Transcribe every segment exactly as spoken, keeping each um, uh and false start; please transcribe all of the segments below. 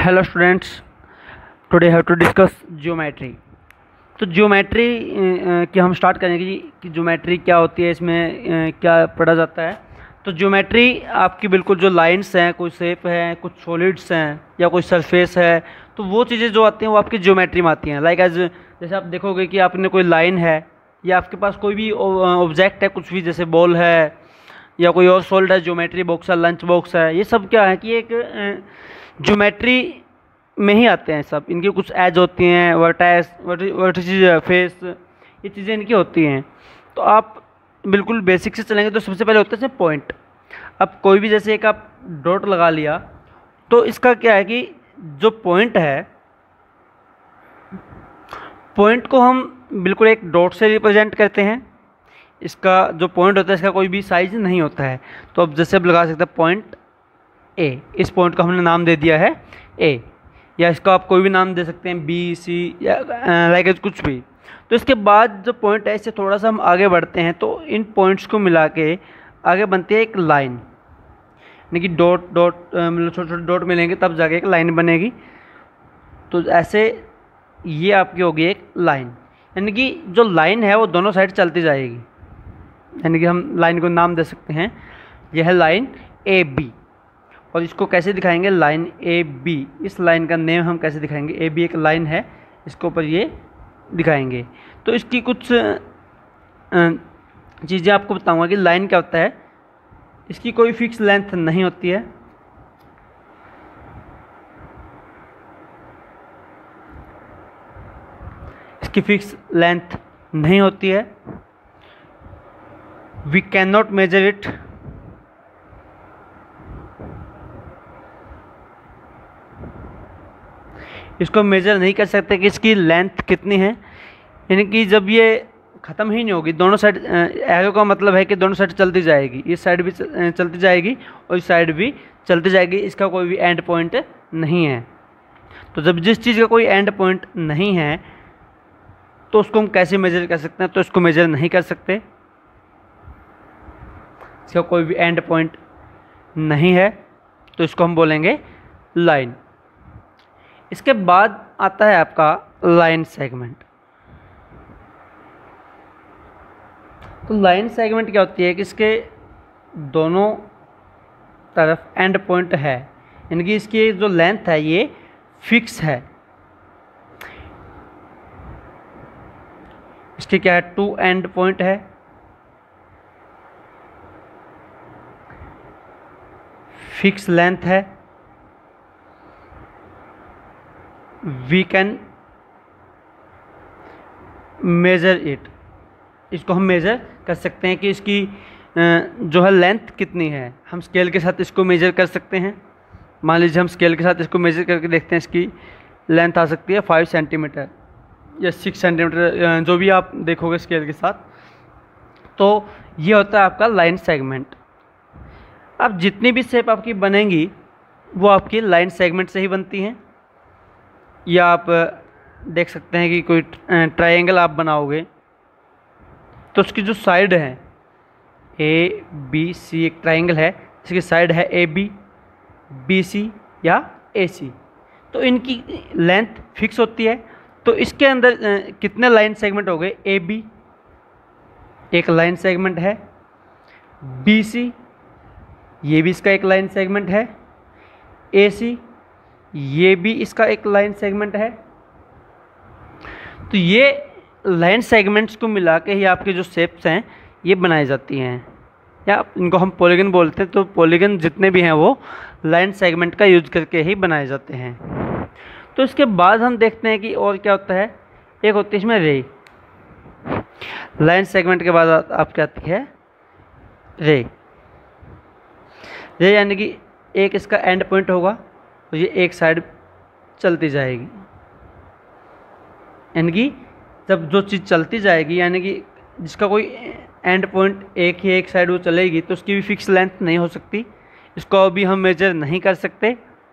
Hello students, today have to discuss geometry. तो geometry की हम स्टार्ट करेंगे कि ज्योमेट्री क्या होती है, इसमें uh, क्या पढ़ा जाता है। तो ज्योमेट्री आपकी बिल्कुल जो लाइंस हैं, कोई शेप है, कुछ सॉलिड्स हैं या कोई सरफेस है, तो वो चीज़ें जो आती हैं वो आपकी ज्योमेट्री में आती हैं। लाइक एज जैसे आप देखोगे कि आपने कोई लाइन है या आपके पास कोई भी ऑब्जेक्ट है, कुछ भी जैसे बॉल है या कोई और सॉलिड है, ज्योमेट्री बॉक्स है, लंच बॉक्स है, ये सब क्या है कि एक ज्योमेट्री में ही आते हैं सब। इनकी कुछ एज होती हैं, वर्टेक्स वर्टिसेस, फेस, ये चीज़ें इनकी होती हैं। तो आप बिल्कुल बेसिक से चलेंगे तो सबसे पहले होता है पॉइंट। अब कोई भी जैसे एक आप डॉट लगा लिया, तो इसका क्या है कि जो पॉइंट है, पॉइंट को हम बिल्कुल एक डॉट से रिप्रेजेंट करते हैं। इसका जो पॉइंट होता है इसका कोई भी साइज नहीं होता है। तो अब जैसे अब लगा सकते हैं पॉइंट ए, इस पॉइंट को हमने नाम दे दिया है ए, या इसका आप कोई भी नाम दे सकते हैं बी, सी या लाइक कुछ भी। तो इसके बाद जो पॉइंट है इससे थोड़ा सा हम आगे बढ़ते हैं, तो इन पॉइंट्स को मिला के आगे बनती है एक लाइन, यानी कि डॉट डॉट मतलब छोटे छोटे डॉट मिलेंगे तब जाके एक लाइन बनेगी। तो ऐसे ये आपकी होगी एक लाइन, यानी कि जो लाइन है वो दोनों साइड चलती जाएगी। यानी कि हम लाइन को नाम दे सकते हैं, यह है लाइन ए बी। और इसको कैसे दिखाएंगे, लाइन ए बी, इस लाइन का नेम हम कैसे दिखाएंगे, ए बी एक लाइन है, इसके ऊपर ये दिखाएंगे। तो इसकी कुछ चीज़ें आपको बताऊंगा कि लाइन क्या होता है। इसकी कोई फिक्स लेंथ नहीं होती है, इसकी फिक्स लेंथ नहीं होती है। We can not measure it, इसको मेजर नहीं कर सकते कि इसकी लेंथ कितनी है। यानी कि जब ये ख़त्म ही नहीं होगी, दोनों साइड, एरो का मतलब है कि दोनों साइड चलती जाएगी, इस साइड भी चलती जाएगी और इस साइड भी चलती जाएगी, इसका कोई भी एंड पॉइंट नहीं है। तो जब जिस चीज़ का कोई एंड पॉइंट नहीं है तो उसको हम कैसे मेजर कर सकते हैं, तो इसको मेजर नहीं कर सकते, इसका कोई भी एंड पॉइंट नहीं है, तो इसको हम बोलेंगे लाइन। इसके बाद आता है आपका लाइन सेगमेंट। तो लाइन सेगमेंट क्या होती है कि इसके दोनों तरफ एंड पॉइंट है, यानी कि इसकी जो लेंथ है ये फिक्स है। इसके क्या है, टू एंड पॉइंट है, फिक्स लेंथ है। वी कैन मेज़र इट, इसको हम मेज़र कर सकते हैं कि इसकी जो है लेंथ कितनी है। हम स्केल के साथ इसको मेज़र कर सकते हैं। मान लीजिए हम स्केल के साथ इसको मेज़र करके देखते हैं, इसकी लेंथ आ सकती है फाइव सेंटीमीटर या सिक्स सेंटीमीटर, जो भी आप देखोगे स्केल के साथ। तो ये होता है आपका लाइन सेगमेंट। अब जितनी भी शेप आपकी बनेंगी वो आपकी लाइन सेगमेंट से ही बनती हैं। या आप देख सकते हैं कि कोई ट्रायंगल आप बनाओगे तो उसकी जो साइड है ए बी सी, एक ट्रायंगल है, इसकी साइड है ए बी, बी सी या ए सी, तो इनकी लेंथ फिक्स होती है। तो इसके अंदर कितने लाइन सेगमेंट हो गए, ए बी एक लाइन सेगमेंट है, बी सी ये भी इसका एक लाइन सेगमेंट है, ए सी ये भी इसका एक लाइन सेगमेंट है। तो ये लाइन सेगमेंट्स को मिला के ही आपके जो शेप्स हैं ये बनाई जाती हैं, या इनको हम पॉलीगन बोलते हैं। तो पॉलीगन जितने भी हैं वो लाइन सेगमेंट का यूज करके ही बनाए जाते हैं। तो इसके बाद हम देखते हैं कि और क्या होता है। एक होती है इसमें रे, लाइन सेगमेंट के बाद आप क्या आती है, रे। रे यानी कि एक इसका एंड पॉइंट होगा तो ये एक साइड चलती जाएगी, यानी कि जब जो चीज़ चलती जाएगी, यानी कि जिसका कोई एंड पॉइंट एक ही एक साइड वो चलेगी, तो उसकी भी फिक्स लेंथ नहीं हो सकती, इसको अभी हम मेजर नहीं कर सकते।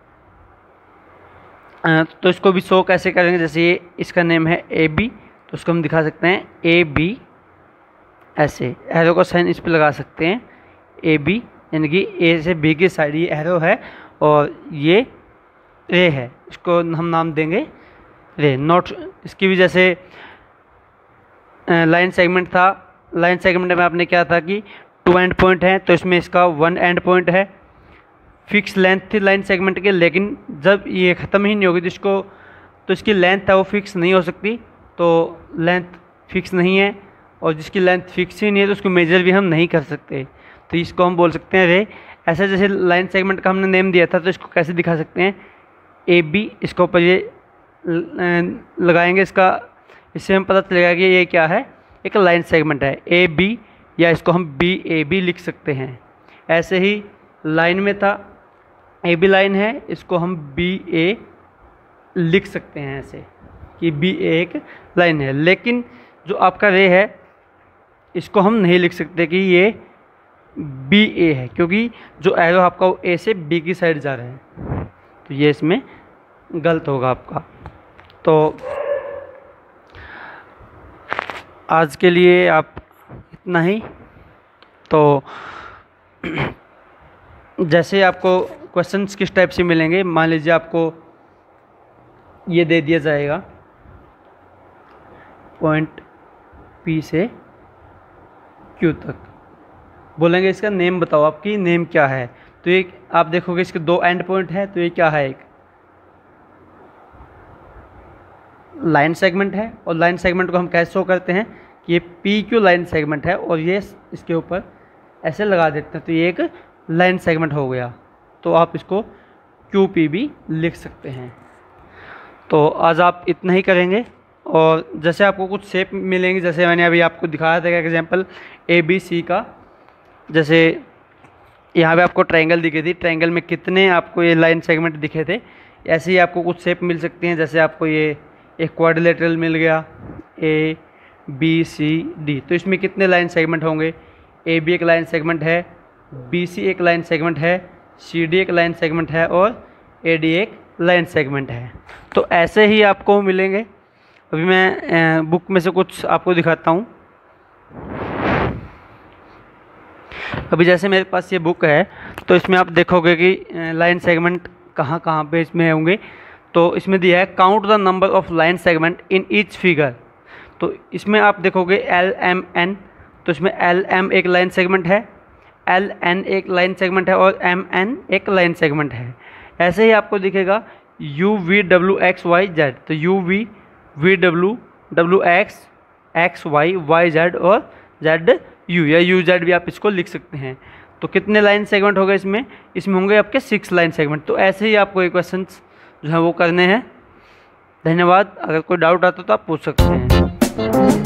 तो इसको भी शो कैसे करेंगे, जैसे ये इसका नेम है ए बी, तो उसको हम दिखा सकते हैं ए बी, ऐसे एरो का साइन इस पर लगा सकते हैं ए बी, यानी कि ए से बी की साइड ये एरो है और ये रे है, इसको हम नाम देंगे रे। नोट इसकी भी जैसे लाइन सेगमेंट था, लाइन सेगमेंट में आपने क्या था कि टू एंड पॉइंट है, तो इसमें इसका वन एंड पॉइंट है। फिक्स लेंथ थी लाइन सेगमेंट के, लेकिन जब ये ख़त्म ही नहीं होगी तो इसको तो इसकी लेंथ है वो फिक्स नहीं हो सकती, तो लेंथ फिक्स नहीं है, और जिसकी लेंथ फिक्स ही नहीं है तो उसको मेजर भी हम नहीं कर सकते, तो इसको हम बोल सकते हैं रे। ऐसा जैसे लाइन सेगमेंट का हमने नेम दिया था, तो इसको कैसे दिखा सकते हैं, ए बी, इसके ऊपर ये लगाएंगे इसका, इससे हम पता चलेगा कि ये क्या है, एक लाइन सेगमेंट है ए बी, या इसको हम बी ए बी लिख सकते हैं। ऐसे ही लाइन में था ए बी लाइन है, इसको हम बी ए लिख सकते हैं ऐसे कि बी ए एक लाइन है। लेकिन जो आपका रे है इसको हम नहीं लिख सकते कि ये बी ए है, क्योंकि जो एरो आपका वो ए से बी की साइड जा रहा है, तो ये इसमें गलत होगा आपका। तो आज के लिए आप इतना ही। तो जैसे आपको क्वेश्चंस किस टाइप से मिलेंगे, मान लीजिए आपको ये दे दिया जाएगा पॉइंट पी से क्यू तक, बोलेंगे इसका नेम बताओ, आपकी नेम क्या है, तो ये आप देखोगे इसके दो एंड पॉइंट है, तो ये क्या है, एक लाइन सेगमेंट है, और लाइन सेगमेंट को हम कैसे शो करते हैं कि ये पी क्यू लाइन सेगमेंट है, और ये इसके ऊपर ऐसे लगा देते हैं, तो ये एक लाइन सेगमेंट हो गया, तो आप इसको क्यू पी भी लिख सकते हैं। तो आज आप इतना ही करेंगे, और जैसे आपको कुछ शेप मिलेंगे, जैसे मैंने अभी आपको दिखाया था एग्जांपल ए बी सी का, जैसे यहाँ पे आपको ट्रायंगल दिखे थी, ट्रायंगल में कितने आपको ये लाइन सेगमेंट दिखे थे, ऐसे ही आपको कुछ शेप मिल सकती हैं। जैसे आपको ये एक क्वाड्रिलेटरल मिल गया ए बी सी डी, तो इसमें कितने लाइन सेगमेंट होंगे, ए बी एक लाइन सेगमेंट है, बी सी एक लाइन सेगमेंट है, सी डी एक लाइन सेगमेंट है, और ए डी एक लाइन सेगमेंट है। तो ऐसे ही आपको मिलेंगे। अभी मैं बुक में से कुछ आपको दिखाता हूँ। अभी जैसे मेरे पास ये बुक है, तो इसमें आप देखोगे कि लाइन सेगमेंट कहाँ कहाँ पे इसमें होंगे। तो इसमें दिया है count the number of line segment in each figure. तो इसमें आप देखोगे एल एम एन, तो इसमें एल एम एक लाइन सेगमेंट है, एल एन एक लाइन सेगमेंट है, और एम एन एक लाइन सेगमेंट है। ऐसे ही आपको दिखेगा U V W X Y Z, तो U V V W W X X Y Y Z, और जेड यू या यू जेड भी आप इसको लिख सकते हैं। तो कितने लाइन सेगमेंट हो गए इसमें, इसमें होंगे आपके सिक्स लाइन सेगमेंट। तो ऐसे ही आपको ये क्वेश्चन जो है वो करने हैं। धन्यवाद। अगर कोई डाउट आता तो आप पूछ सकते हैं।